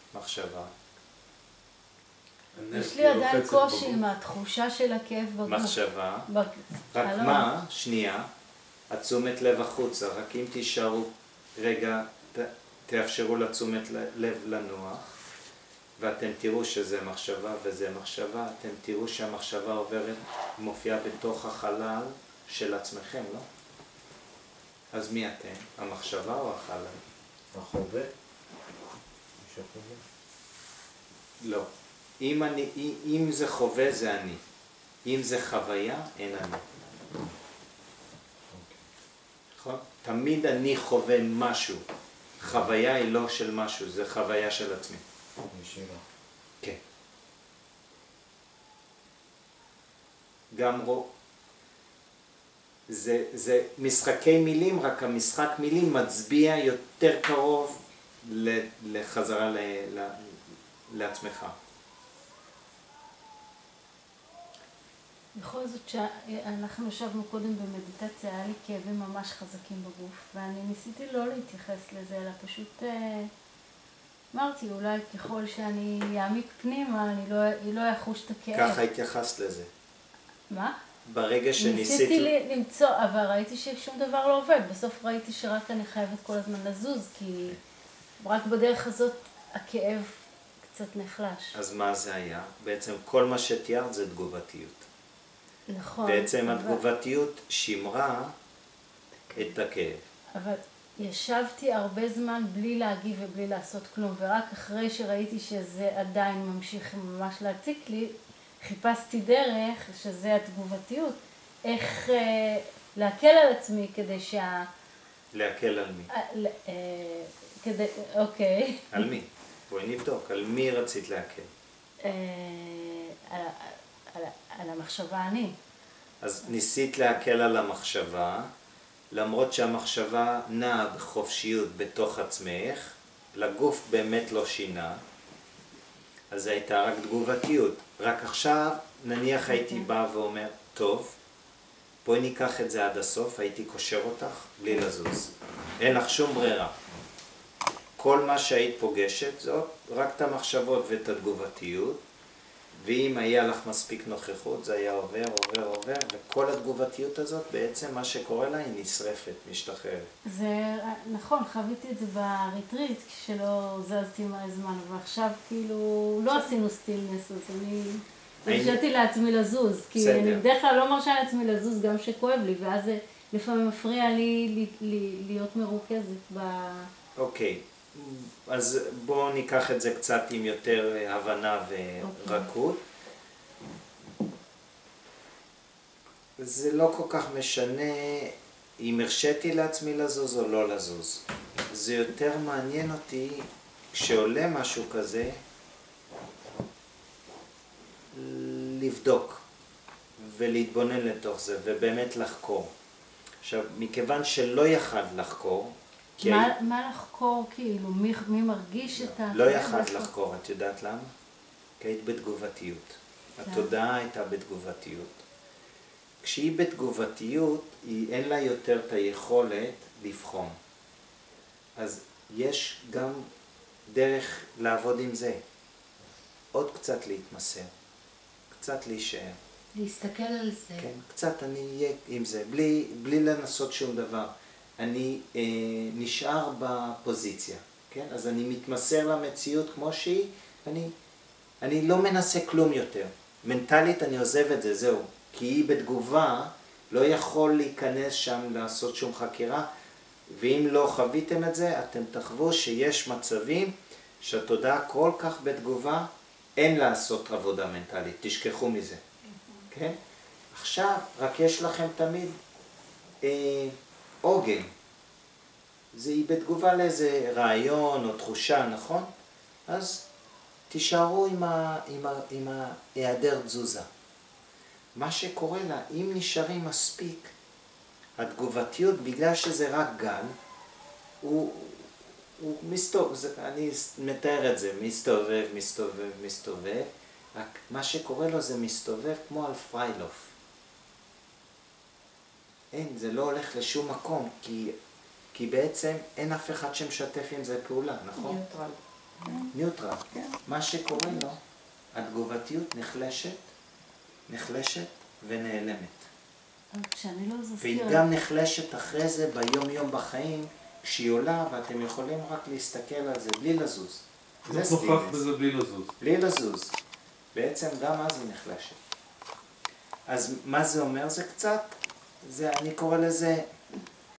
מחשבה. יש לי עדיין קושי עם התחושה של הכאב בגוף. מחשבה. רק מה? שנייה. התשומת לב החוצה. רק אם תישארו רגע, תאפשרו לתשומת לב לנוח, ואתם תראו שזה מחשבה וזה מחשבה, אתם תראו שהמחשבה עוברת, מופיעה בתוך החלל של עצמכם, לא? אז מי אתם? המחשבה או החלל? החווה? מי שחווה? לא. אם זה חווה זה אני. אם זה חוויה, אין אני. נכון? תמיד אני חווה משהו. חוויה היא לא של משהו, זה חוויה של עצמי. ישירה. כן. גם זה משחקי מילים, רק המשחק מילים מצביע יותר קרוב לחזרה לעצמך. בכל זאת שאנחנו ישבנו קודם במדיטציה, היה לי כאבים ממש חזקים בגוף, ואני ניסיתי לא להתייחס לזה, אלא פשוט אמרתי, אולי ככל שאני אעמיק פנימה, אני לא אחוש את הכאב. ככה התייחסת לזה. מה? ברגע שניסית... ניסיתי למצוא, אבל ראיתי ששום דבר לא עובד. בסוף ראיתי שרק אני חייבת כל הזמן לזוז, כי רק בדרך הזאת הכאב קצת נחלש. אז מה זה היה? בעצם כל מה שתיארת זה תגובתיות. נכון. בעצם התגובתיות שימרה את הכאב. אבל ישבתי הרבה זמן בלי להגיב ובלי לעשות כלום, ורק אחרי שראיתי שזה עדיין ממשיך ממש להציק לי, חיפשתי דרך, שזה התגובתיות, איך להקל על עצמי כדי להקל על מי? אוקיי. על מי? בואי נבדוק, על מי רצית להקל? על המחשבה אני. אז ניסית להקל על המחשבה, למרות שהמחשבה נעה בחופשיות בתוך עצמך, לגוף באמת לא שינה, אז זה הייתה רק תגובתיות. רק עכשיו, נניח הייתי בא ואומר, טוב, בואי ניקח את זה עד הסוף, הייתי קושר אותך בלי לזוז. אין לך שום ברירה. כל מה שהיית פוגשת זאת רק את המחשבות ואת התגובתיות, ואם היה לך מספיק נוכחות זה היה עובר, וכל התגובתיות הזאת בעצם מה שקורה לה היא נשרפת, משתחררת. זה נכון, חוויתי את זה בריטריט כשלא זזתי מהזמן, ועכשיו כאילו לא עשינו סטילנס, אז אני הרשיתי לעצמי לזוז, כי אני בדרך כלל לא מרשה לעצמי לזוז גם שכואב לי, ואז זה לפעמים מפריע לי להיות מרוכזת אוקיי. אז בואו ניקח את זה קצת עם יותר הבנה ורקות. זה לא כל כך משנה אם הרשיתי לעצמי לזוז או לא לזוז. זה יותר מעניין אותי כשעולה משהו כזה, לבדוק ולהתבונן לתוך זה ובאמת לחקור. עכשיו, מכיוון שלא יכל לחקור, מה לחקור כאילו? מי מרגיש את ה... לא יכל לחקור, את יודעת למה? כי היית בתגובתיות. התודעה הייתה בתגובתיות. כשהיא בתגובתיות, אין לה יותר את היכולת לבחון. אז יש גם דרך לעבוד עם זה. עוד קצת להתמסר, קצת להישאר. להסתכל על זה. כן, קצת אני אהיה עם זה, בלי לנסות שום דבר. אני נשאר בפוזיציה, כן? אז אני מתמסר למציאות כמו שהיא, אני לא מנסה כלום יותר. מנטלית אני עוזב את זה, זהו. כי היא בתגובה לא יכול להיכנס שם לעשות שום חקירה, ואם לא חוויתם את זה, אתם תחוו שיש מצבים שהתודעה כל כך בתגובה, אין לעשות עבודה מנטלית, תשכחו מזה, כן? עכשיו, רק יש לכם תמיד עוגן. זה היא בתגובה לאיזה רעיון או תחושה, נכון? אז תישארו עם ההיעדר תזוזה. מה שקורה לה, אם נשארים מספיק, התגובתיות, בגלל שזה רק גל, הוא אני מתאר את זה, מסתובב, רק מה שקורה לו זה מסתובב כמו על פריילוף. אין, זה לא הולך לשום מקום, כי בעצם אין אף אחד שמשתף עם זה פעולה, נכון? ניוטרל. ניוטרל. מה שקורה לו, התגובתיות נחלשת ונעלמת. כשאני לא זזתי... והיא גם נחלשת אחרי זה ביום יום בחיים, כשהיא עולה, ואתם יכולים רק להסתכל על זה בלי לזוז. זה נוכח בזה בלי לזוז. בלי לזוז. בעצם גם אז היא נחלשת. אז מה זה אומר? זה קצת, אני קורא לזה